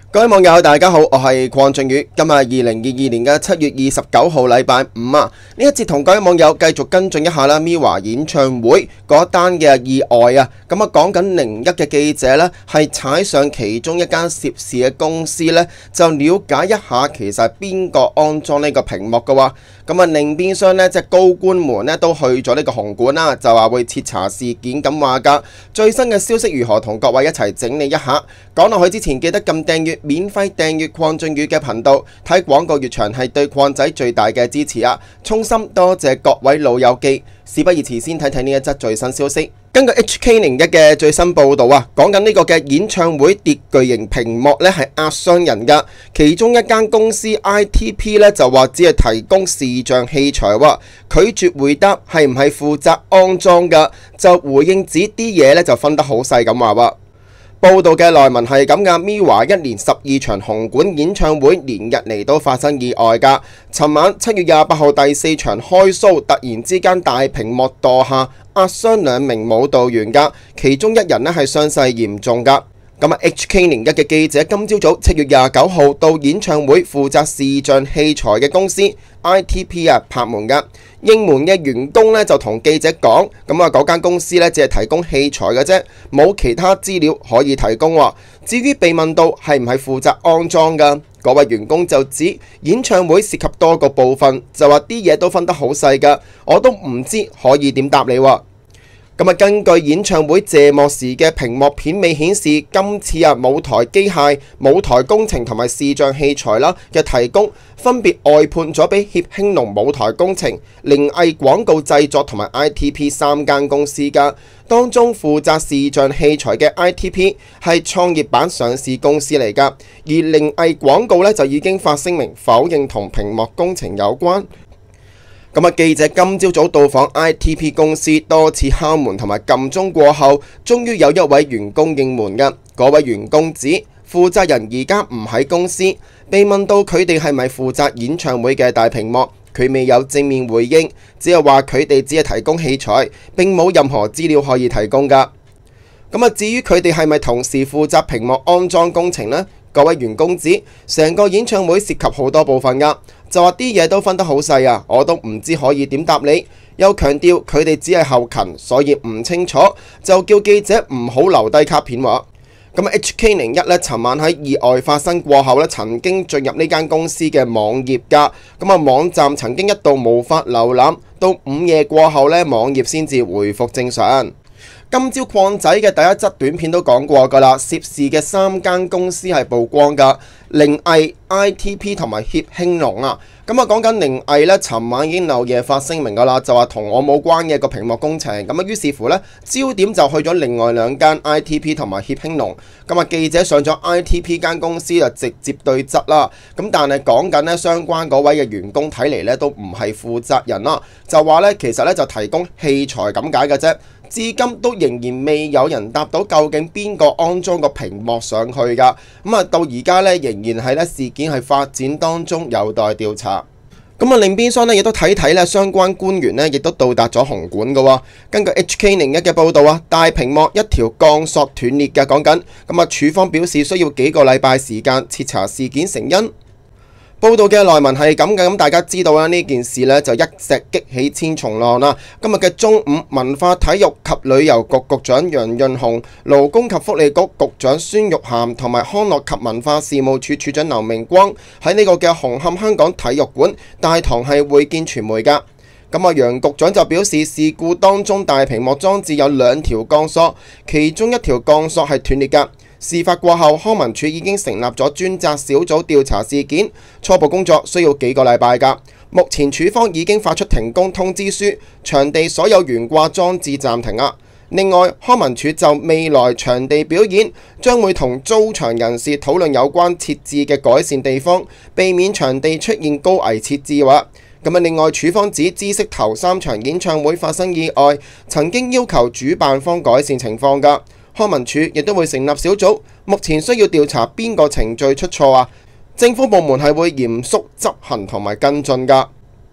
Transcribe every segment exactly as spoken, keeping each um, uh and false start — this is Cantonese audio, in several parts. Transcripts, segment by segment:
各位網友大家好，我係鄺俊宇。今日係二零二二年嘅七月二十九號禮拜五啊，呢一節同各位網友繼續跟進一下啦 MIRROR 演唱會嗰單嘅意外啊。咁啊講緊零一嘅記者呢，係踩上其中一間涉事嘅公司呢，就了解一下其實係邊個安裝呢個屏幕嘅話。咁啊另邊廂呢，即係高官們呢都去咗呢個紅館啦，就話會徹查事件咁話噶。最新嘅消息如何，同各位一齊整理一下。講落去之前記得撳訂閱，免費訂閱鄺俊宇嘅頻道，睇廣告越長係對鄺仔最大嘅支持啊！衷心多謝各位老友記。事不宜遲，先睇睇呢一則最新消息。根據 H K 零一 嘅最新報導啊，講緊呢個嘅演唱會跌巨型屏幕呢係壓傷人㗎。其中一間公司 I T P 呢就話只係提供視像器材喎，拒絕回答係唔係負責安裝㗎，就回應指啲嘢呢就分得好細咁話喎。報道嘅內文係咁噶 ，MIRROR 一連十二場紅館演唱會連日嚟都發生意外噶。尋晚七月廿八號第四場開 show， 突然之間大屏幕墮下，壓傷兩名舞蹈員噶，其中一人呢係傷勢嚴重噶。咁啊 H K 零一 嘅記者今朝早七月廿九號到演唱會負責視像器材嘅公司 I T P 啊拍門噶，應門嘅員工呢就同記者講，咁啊嗰間公司呢只係提供器材嘅啫，冇其他資料可以提供。至於被問到係唔係負責安裝噶，嗰位員工就指演唱會涉及多個部分，就話啲嘢都分得好細噶，我都唔知可以點答你。咁啊，根據演唱會謝幕時嘅屏幕片尾顯示，今次啊舞台機械、舞台工程同埋視像器材啦嘅提供，分別外判咗俾協興隆舞台工程、靈藝廣告製作同埋 I T P 三間公司㗎。當中負責視像器材嘅 I T P 係創業板上市公司嚟㗎，而靈藝廣告呢就已經發聲明否認同屏幕工程有關。咁啊！記者今朝早到訪 I T P 公司，多次敲門同埋撳鐘過後，終於有一位員工應門嘅。嗰位員工指負責人而家唔喺公司，被問到佢哋係咪負責演唱會嘅大屏幕，佢未有正面回應，只係話佢哋只係提供器材，並冇任何資料可以提供㗎。咁啊，至於佢哋係咪同時負責屏幕安裝工程呢？各位員工指成個演唱會涉及好多部分㗎，就話啲嘢都分得好細啊，我都唔知可以點答你。又強調佢哋只係後勤，所以唔清楚，就叫記者唔好留低卡片喎。咁 H K 零一呢，尋晚喺意外發生過後呢，曾經進入呢間公司嘅網頁㗎。咁啊，網站曾經一度無法瀏覽，到午夜過後呢，網頁先至回復正常。今朝鄺仔嘅第一則短片都講過㗎啦，涉事嘅三間公司係曝光㗎，靈藝、I T P 同埋協興隆啊。咁啊講緊靈藝呢，尋晚已經漏夜發聲明㗎啦，就話同我冇關嘅個屏幕工程。咁啊，於是乎呢，焦點就去咗另外兩間 I T P 同埋協興隆。咁啊，記者上咗 I T P 間公司就直接對質啦。咁但係講緊呢，相關嗰位嘅員工睇嚟呢都唔係負責人啦，就話呢，其實呢就提供器材咁解嘅啫。至今都仍然未有人答到究竟邊個安裝個屏幕上去㗎。咁啊，到而家呢，仍然係呢事件係發展當中，有待調查。咁啊，另邊廂呢，亦都睇睇呢相關官員呢，亦都到達咗紅館嘅喎。根據 H K 零一 嘅報導啊，大屏幕一條鋼索斷裂嘅講緊。咁啊，處方表示需要幾個禮拜時間徹查事件成因。報道嘅內文係咁嘅，咁大家知道啦，呢件事呢就一石激起千重浪啦。今日嘅中午，文化體育及旅遊局局長楊潤雄、勞工及福利局局長孫玉菡同埋康樂及文化事務處處長劉明光喺呢個嘅紅磡香港體育館大堂係會見傳媒㗎。咁啊，楊局長就表示，事故當中大屏幕裝置有兩條鋼索，其中一條鋼索係斷裂㗎。事發過後，康文署已經成立咗專責小組調查事件，初步工作需要幾個禮拜㗎。目前署方已經發出停工通知書，場地所有懸掛裝置暫停啊。另外，康文署就未來場地表演將會同租場人士討論有關設置嘅改善地方，避免場地出現高危設置話。咁啊，另外署方指知悉頭三場演唱會發生意外，曾經要求主辦方改善情況㗎。康文署亦都會成立小組，目前需要調查邊個程序出錯啊！政府部門係會嚴肅執行同埋跟進㗎。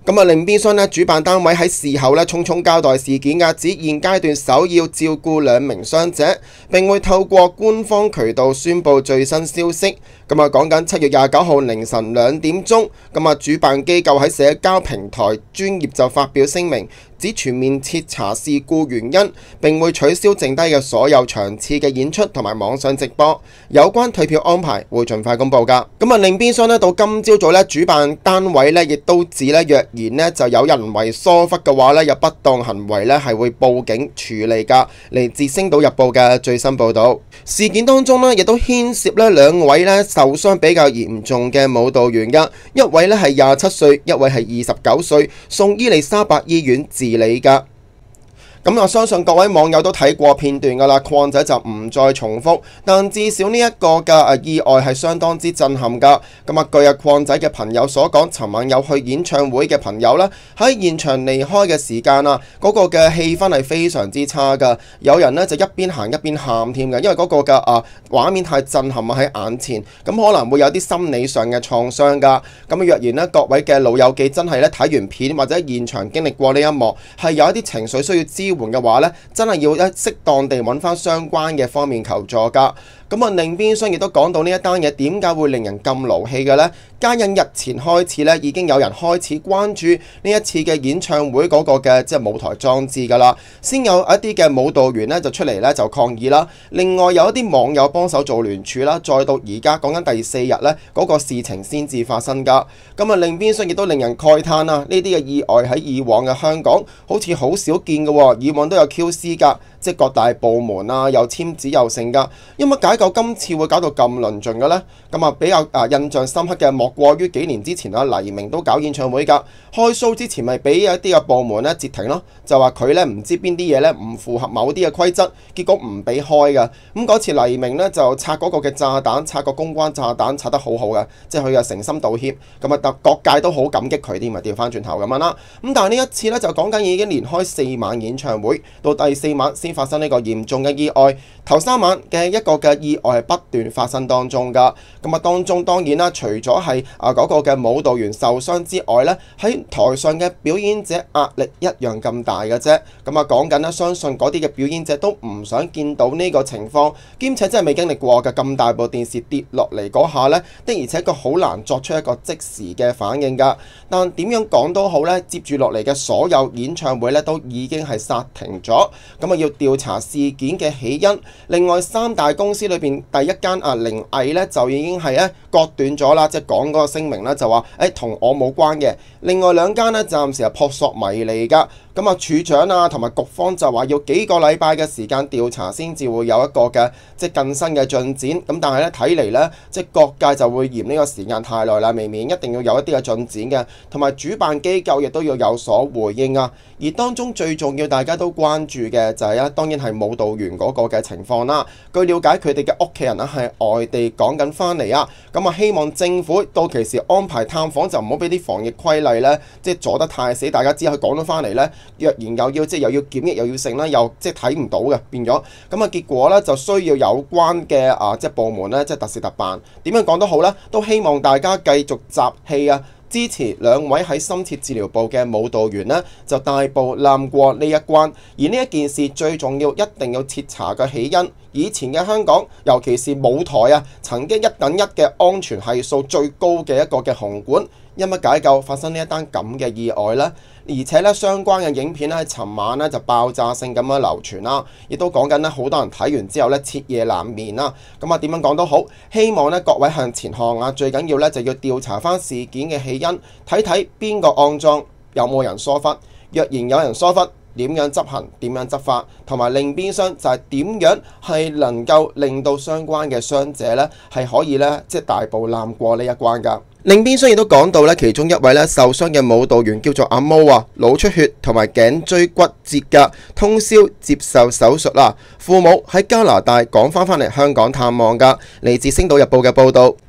咁啊，另邊廂呢，主辦單位喺事後呢匆匆交代事件嘅，指現階段首要照顧兩名傷者，並會透過官方渠道宣佈最新消息。咁啊，講緊七月廿九號凌晨兩點鐘，咁啊，主辦機構喺社交平台專頁就發表聲明，指全面徹查事故原因，並會取消剩低嘅所有場次嘅演出同埋網上直播。有關退票安排會盡快公佈㗎。咁啊，另邊廂呢，到今朝早呢，主辦單位呢亦都指呢，若然呢就有人為疏忽嘅話呢，有不當行為呢係會報警處理㗎。嚟自《星島日報》嘅最新報導，事件當中呢亦都牽涉呢兩位呢受傷比較嚴重嘅舞蹈員㗎，一位呢係廿七歲，一位係二十九歲，送伊利沙伯醫院治理㗎。咁我相信各位網友都睇過片段㗎啦，礦仔就唔再重複。但至少呢一個嘅意外係相當之震撼㗎。咁啊，據啊礦仔嘅朋友所講，尋晚有去演唱會嘅朋友呢，喺現場離開嘅時間啊，嗰個嘅氣氛係非常之差㗎。有人呢就一邊行一邊喊添嘅，因為嗰個嘅啊畫面太震撼啊喺眼前，咁可能會有啲心理上嘅創傷㗎。咁若然呢各位嘅老友記真係咧睇完片或者現場經歷過呢一幕，係有一啲情緒需要支援嘅話咧，真係要一適當地揾翻相關嘅方面求助㗎。咁啊，另邊廂亦都講到呢一單嘢點解會令人咁勞氣嘅呢？皆因日前開始咧，已經有人開始關注呢一次嘅演唱會嗰個嘅即係舞台裝置㗎啦。先有一啲嘅舞蹈員咧就出嚟咧就抗議啦，另外有一啲網友幫手做聯署啦，再到而家講緊第四日咧嗰個事情先至發生㗎。咁啊，另邊廂亦都令人慨嘆啊，呢啲嘅意外喺以往嘅香港好似好少見嘅喎，以往都有 Q C 㗎。即係各大部門啊，又簽紙又成㗎，因乜解救今次會搞到咁論盡嘅呢？咁啊，比較啊印象深刻嘅莫過於幾年之前啊，黎明都搞演唱會㗎，開 show 之前咪俾一啲嘅部門咧截停咯，就話佢咧唔知邊啲嘢咧唔符合某啲嘅規則，結果唔俾開㗎。咁嗰次黎明咧就拆嗰個嘅炸彈，拆個公關炸彈拆得好好嘅，即係佢嘅誠心道歉。咁啊，各界都好感激佢添，咪調翻轉頭咁樣啦。咁但係呢一次咧就講緊已經連開四晚演唱會，到第四晚先發生呢個嚴重嘅意外。頭三晚嘅一個嘅意外係不斷發生當中㗎。咁啊，當中當然啦，除咗係啊嗰個嘅舞蹈員受傷之外咧，喺台上嘅表演者壓力一樣咁大嘅啫。咁啊，講緊咧，相信嗰啲嘅表演者都唔想見到呢個情況，兼且真係未經歷過嘅咁大部電視跌落嚟嗰下咧，的而且確好難作出一個即時嘅反應㗎。但點樣講都好咧，接住落嚟嘅所有演唱會咧都已經係煞停咗。咁啊，要調查事件嘅起因。另外三大公司裏邊第一間啊凌藝咧就已經係咧割斷咗啦，即係講嗰個聲明咧就話誒同我冇關嘅。另外兩間咧暫時係撲朔迷離㗎。咁啊，處長啊同埋局方就話要幾個禮拜嘅時間調查先至會有一個嘅即係更新嘅進展。咁但係咧睇嚟咧，即係各界就會嫌呢個時間太耐啦，未免一定要有一啲嘅進展嘅，同埋主辦機構亦都要有所回應啊。而當中最重要大家都關注嘅就係咧，當然係舞蹈員嗰個嘅情況啦。據了解，佢哋嘅屋企人啊係外地趕緊翻嚟啊，咁啊希望政府到期時安排探訪，就唔好俾啲防疫規例咧即係阻得太死。大家知佢趕咗翻嚟咧，若然又要即係又要檢疫又要剩啦，又即係睇唔到嘅變咗。咁啊結果咧就需要有關嘅啊即係部門咧即係特事特辦。點樣講都好咧，都希望大家繼續集氣啊！支持兩位喺深切治療部嘅舞蹈員呢，就大步攬過呢一關。而呢一件事最重要，一定要徹查嘅起因。以前嘅香港，尤其是舞台啊，曾經一等一嘅安全係數最高嘅一個嘅紅館，因乜解救發生呢一單咁嘅意外呢？而且咧，相關嘅影片咧喺尋晚咧就爆炸性咁樣流傳啦，亦都講緊咧好多人睇完之後咧徹夜難眠啦。咁啊點樣講都好，希望咧各位向前看啊！最緊要咧就要調查翻事件嘅起因，睇睇邊個骯髒，有冇人疏忽。若然有人疏忽，點樣執行？點樣執法？同埋另邊廂就係點樣係能夠令到相關嘅傷者咧係可以咧即係大步攬過呢一關㗎。另邊廂亦都講到咧，其中一位咧受傷嘅舞蹈員叫做阿毛啊，腦出血同埋頸椎骨折㗎，通宵接受手術啦。父母喺加拿大趕翻返嚟香港探望㗎。嚟自《星島日報》嘅報導。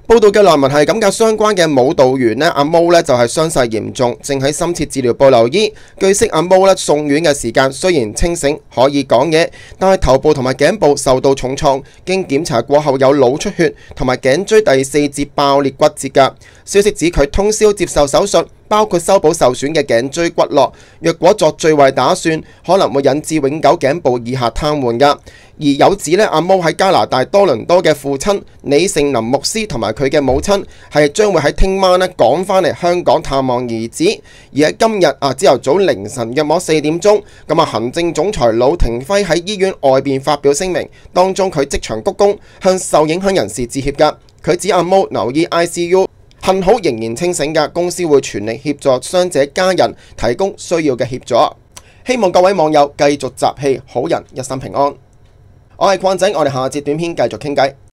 報道嘅內文係咁嘅，相關嘅舞蹈員呢，阿毛呢就係傷勢嚴重，正喺深切治療部留醫。據悉，阿毛呢送院嘅時間雖然清醒，可以講嘢，但係頭部同埋頸部受到重創，經檢查過後有腦出血同埋頸椎第四節爆裂骨折㗎。消息指佢通宵接受手術，包括修補受損嘅頸椎骨骼。若果作最壞打算，可能會引致永久頸部以下癱瘓㗎。而有指呢，阿毛喺加拿大多倫多嘅父親李盛林牧師同埋佢嘅母親係將會喺聽晚呢趕返嚟香港探望兒子。而喺今日啊朝頭早凌晨約莫四點鐘，咁啊行政總裁魯庭輝喺醫院外邊發表聲明，當中佢即場鞠躬向受影響人士致歉㗎。佢指阿毛留醫 I C U。幸好仍然清醒嘅，公司會全力協助傷者家人提供需要嘅協助。希望各位網友繼續集氣，好人一生平安。我係鄺仔，我哋下節短片繼續傾偈。